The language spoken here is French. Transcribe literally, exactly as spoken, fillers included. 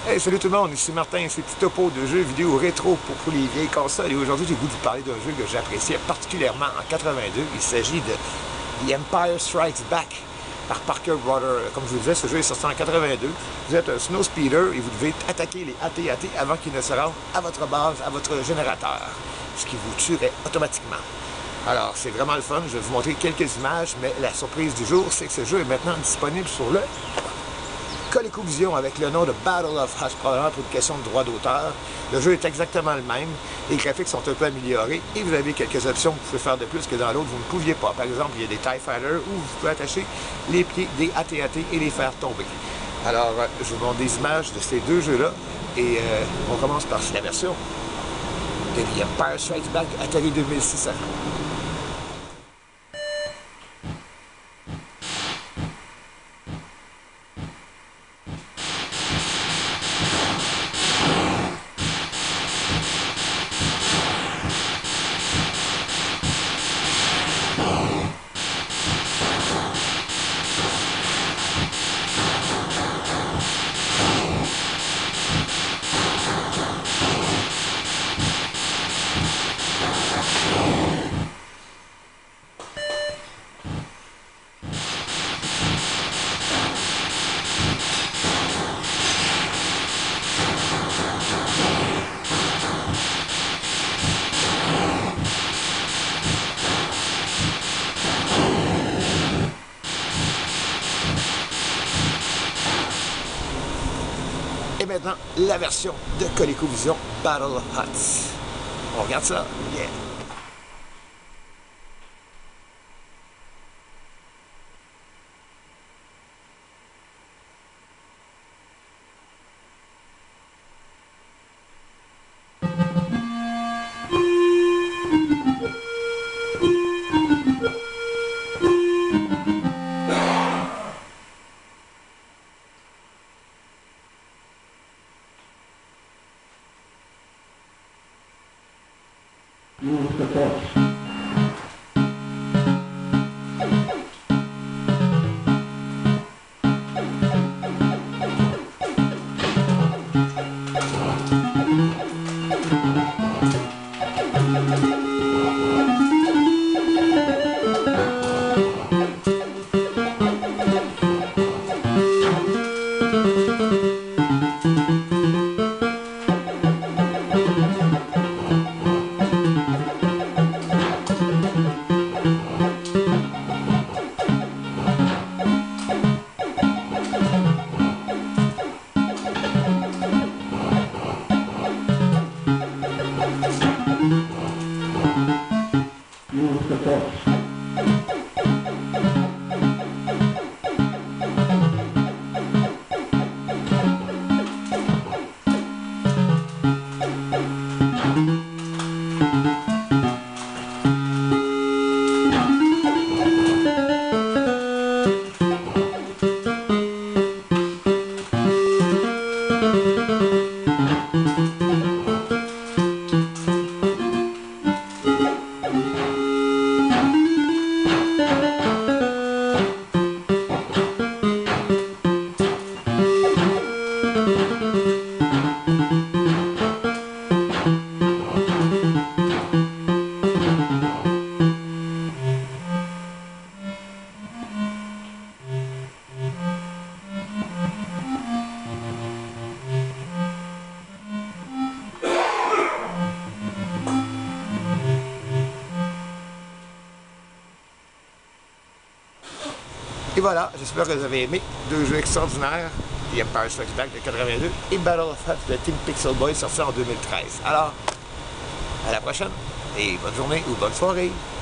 Hey, salut tout le monde, ici Martin, c'est petit topo de jeux vidéo rétro pour, pour les vieilles consoles. Et aujourd'hui, j'ai le goût de vous parler d'un jeu que j'appréciais particulièrement en quatre-vingt-deux. Il s'agit de The Empire Strikes Back par Parker Brothers. Comme je vous disais, ce jeu est sorti en quatre-vingt-deux. Vous êtes un snow speeder et vous devez attaquer les A T A T avant qu'ils ne se rendent à votre base, à votre générateur, ce qui vous tuerait automatiquement. Alors, c'est vraiment le fun. Je vais vous montrer quelques images, mais la surprise du jour, c'est que ce jeu est maintenant disponible sur le ColecoVision avec le nom de Battle of Huts, probablement pour une question de droit d'auteur. Le jeu est exactement le même, les graphiques sont un peu améliorés et vous avez quelques options que vous pouvez faire de plus que dans l'autre, vous ne pouviez pas. Par exemple, il y a des TIE Fighters où vous pouvez attacher les pieds des A T A T et les faire tomber. Alors, je vous montre des images de ces deux jeux-là et euh, on commence par la version de The Empire Strikes Back Atari deux mille six cents. Et maintenant, la version de ColecoVision Battle of Huts. On regarde ça? Yeah! Move the force. Move the force. Et voilà, j'espère que vous avez aimé deux jeux extraordinaires, The Empire Strikes Back de quatre-vingt-deux et Battle of Huts de Team Pixel Boy sorti en deux mille treize. Alors, à la prochaine et bonne journée ou bonne soirée!